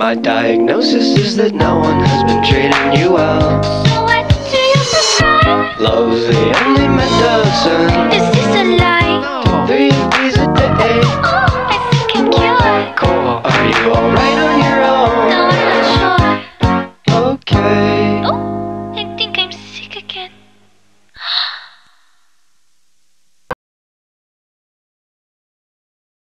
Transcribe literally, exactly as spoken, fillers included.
My diagnosis is that no one has been treating you well. So what do you prescribe? Love's the end